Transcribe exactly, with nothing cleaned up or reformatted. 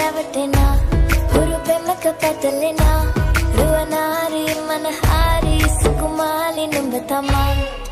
රැවටෙනා හුරු පෙමක පැතලෙනා රුවනාරි මනහාරි සුකුමාලි නුඹ තමා